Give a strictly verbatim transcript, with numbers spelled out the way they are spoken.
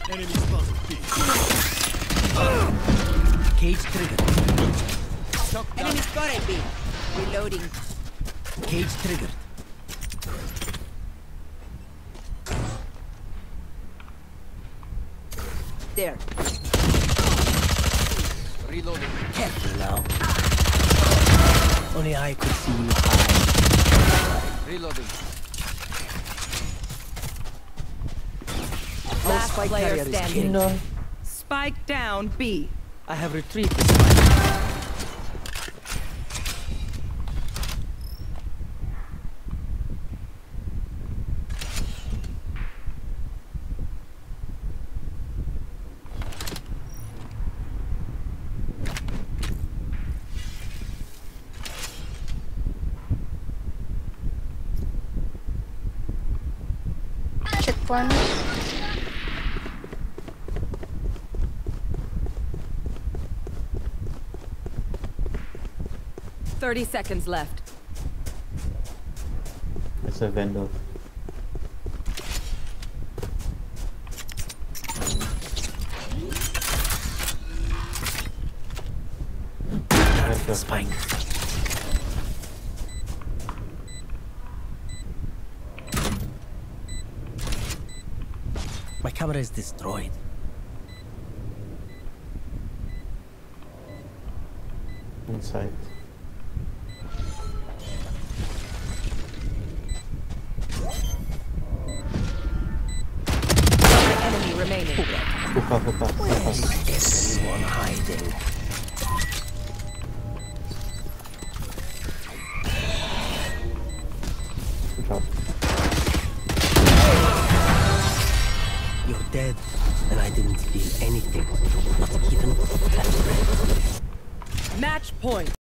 Enemy spotted B. Cage triggered. Shock down. Enemy spotted B. Reloading. Cage triggered. There. Reloading. Careful now. Only I could see you hide. Reloading. Last spike player carrier is standing. killed. Spike down B. I have retrieved the spike. Checkpoint. Thirty seconds left. It's a vendor. That's a Spike. My camera is destroyed. inside. Enemy remaining. Hookah, hookah, hookah. Is anyone hiding? Good job. You're dead, and I didn't feel anything. Not even that breath. Match point.